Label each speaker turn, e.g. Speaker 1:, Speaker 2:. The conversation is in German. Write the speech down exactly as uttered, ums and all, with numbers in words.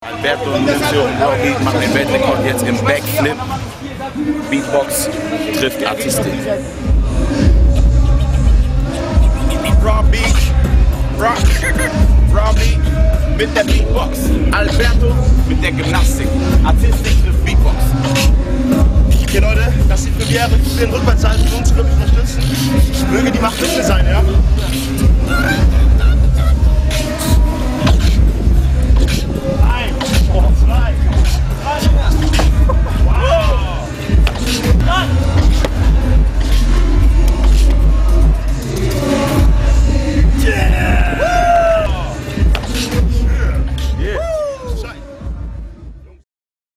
Speaker 1: Alberto und Nunzio und Robeat machen den Weltrekord jetzt im Backflip. Beatbox trifft Artistik. Robeat, Robeat mit der Beatbox. Alberto mit der Gymnastik. Artistik trifft Beatbox.
Speaker 2: Okay Leute, das ist die Premiere. Wir den Rückwärtssalto für uns wirklich unterstützen. Möge die Macht mit mir sein, ja?